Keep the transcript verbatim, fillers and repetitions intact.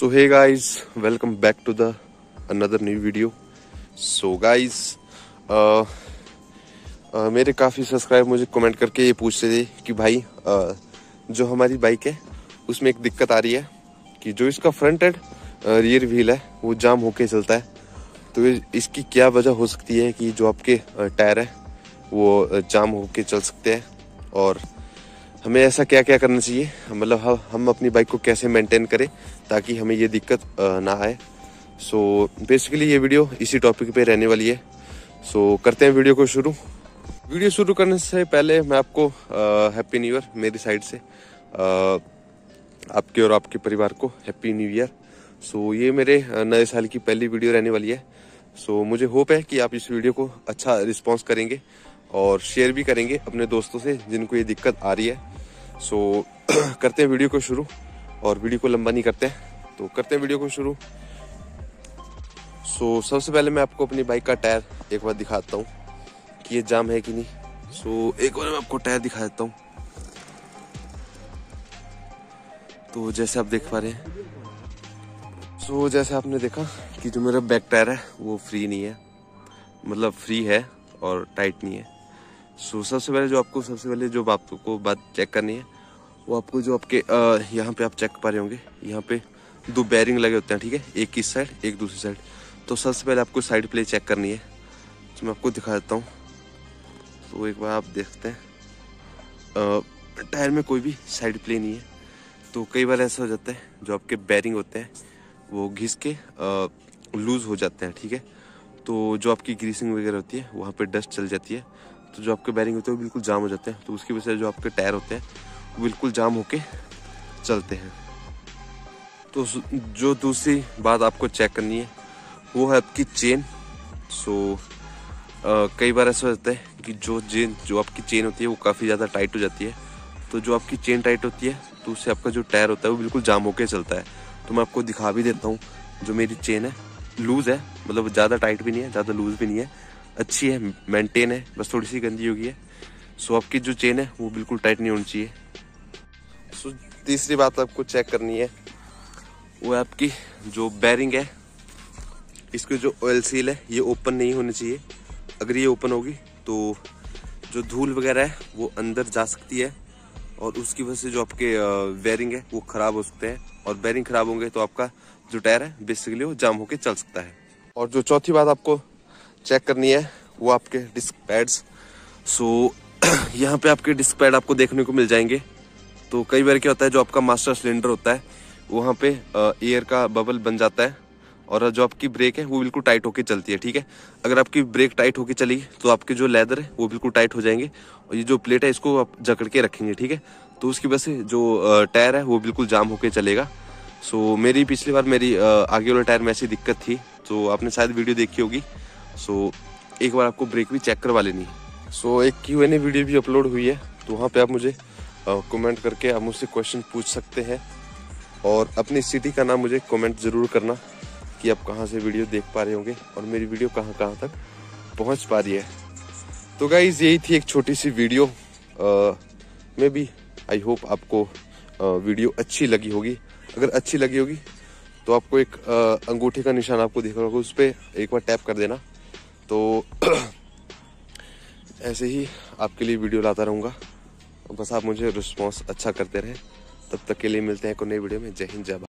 So hey guys, welcome back to the another new video. So guys, मेरे काफ़ी subscriber मुझे comment करके ये पूछ रहे थे कि भाई uh, जो हमारी बाइक है उसमें एक दिक्कत आ रही है कि जो इसका फ्रंट एंड रियर व्हील है वो जाम होके चलता है। तो इसकी क्या वजह हो सकती है कि जो आपके टायर है वो जाम होके चल सकते हैं, और हमें ऐसा क्या क्या करना चाहिए, मतलब हम अपनी बाइक को कैसे मेंटेन करें ताकि हमें ये दिक्कत ना आए। सो बेसिकली ये वीडियो इसी टॉपिक पे रहने वाली है। सो करते हैं वीडियो को शुरू। वीडियो शुरू करने से पहले मैं आपको हैप्पी न्यू ईयर मेरी साइड से, आ, आपके और आपके परिवार को हैप्पी न्यू ईयर। सो ये मेरे नए साल की पहली वीडियो रहने वाली है। सो मुझे होप है कि आप इस वीडियो को अच्छा रिस्पॉन्स करेंगे और शेयर भी करेंगे अपने दोस्तों से जिनको ये दिक्कत आ रही है। सो करते हैं वीडियो को शुरू, और वीडियो को लंबा नहीं करते हैं, तो करते हैं वीडियो को शुरू। सो सबसे पहले मैं आपको अपनी बाइक का टायर एक बार दिखाता हूँ कि ये जाम है कि नहीं। सो एक बार मैं आपको टायर दिखा देता हूँ। तो जैसे आप देख पा रहे हैं, सो जैसे आपने देखा कि जो मेरा बैक टायर है वो फ्री नहीं है, मतलब फ्री है और टाइट नहीं है। सो so, सबसे पहले जो आपको सबसे पहले जो आपको बात चेक करनी है वो आपको जो आपके यहाँ पे आप चेक कर पा रहे होंगे, यहाँ पे दो बैरिंग लगे होते हैं, ठीक है, एक इस साइड एक दूसरी साइड। तो सबसे पहले आपको साइड प्ले चेक करनी है, तो मैं आपको दिखा देता हूँ। तो एक बार आप देखते हैं टायर में कोई भी साइड प्ले नहीं है। तो कई बार ऐसा हो जाता है जो आपके बैरिंग होते हैं वो घिस के लूज हो जाते हैं, ठीक है। तो जो आपकी ग्रीसिंग वगैरह होती है वहाँ पे डस्ट चल जाती है, तो जो आपके बैरिंग होते हैं वो बिल्कुल जाम हो जाते हैं। तो उसकी वजह से जो आपके टायर होते हैं वो बिल्कुल जाम होके चलते हैं। तो जो दूसरी बात आपको चेक करनी है वो है आपकी चेन। सो कई बार ऐसा होता है कि जो चेन जो आपकी चेन होती है वो काफ़ी ज़्यादा टाइट हो जाती है। तो जो आपकी चेन टाइट होती है तो उससे आपका जो टायर होता है वो बिल्कुल जाम होके चलता है। तो मैं आपको दिखा भी देता हूँ। जो मेरी चेन है लूज़ है, मतलब ज़्यादा टाइट भी नहीं है, ज़्यादा लूज़ भी नहीं है, अच्छी है, मेंटेन है, बस थोड़ी सी गंदी हो गई है। सो आपकी जो चेन है वो बिल्कुल टाइट नहीं होनी चाहिए। सो तीसरी बात आपको चेक करनी है वो है आपकी जो बैरिंग है, इसकी जो ऑयल सील है ये ओपन नहीं होनी चाहिए। अगर ये ओपन होगी तो जो धूल वगैरह है वो अंदर जा सकती है, और उसकी वजह से जो आपके बैरिंग है वो ख़राब हो सकते हैं, और बैरिंग ख़राब होंगे तो आपका जो टायर है बेसिकली वो जाम होके चल सकता है। और जो चौथी बात आपको चेक करनी है वो आपके डिस्क पैड्स। सो यहाँ पे आपके डिस्क पैड आपको देखने को मिल जाएंगे। तो कई बार क्या होता है जो आपका मास्टर सिलेंडर होता है वहाँ पे एयर का बबल बन जाता है, और जो आपकी ब्रेक है वो बिल्कुल टाइट होके चलती है, ठीक है। अगर आपकी ब्रेक टाइट होके चली तो आपके जो लेदर है वो बिल्कुल टाइट हो जाएंगे, और ये जो प्लेट है इसको आप जकड़ के रखेंगे, ठीक है। तो उसकी वजह से जो टायर है वो बिल्कुल जाम होके चलेगा। सो मेरी पिछली बार मेरी आगे वाले टायर में ऐसी दिक्कत थी, तो आपने शायद वीडियो देखी होगी। सो एक बार आपको ब्रेक भी चेक करवा लेनी है। सो एक क्यू एन ए वीडियो भी अपलोड हुई है, तो वहाँ पे आप मुझे कमेंट करके आप मुझसे क्वेश्चन पूछ सकते हैं, और अपनी सिटी का नाम मुझे कमेंट ज़रूर करना कि आप कहाँ से वीडियो देख पा रहे होंगे और मेरी वीडियो कहाँ कहाँ तक पहुँच पा रही है। तो गाइज यही थी एक छोटी सी वीडियो। मे बी आई होप आपको आ, वीडियो अच्छी लगी होगी। अगर अच्छी लगी होगी तो आपको एक आ, अंगूठे का निशान आपको दिख रहा होगा, उस पर एक बार टैप कर देना। तो ऐसे ही आपके लिए वीडियो लाता रहूँगा, बस आप मुझे रिस्पॉन्स अच्छा करते रहें। तब तक के लिए मिलते हैं एक नई वीडियो में। जय हिंद, जय भारत।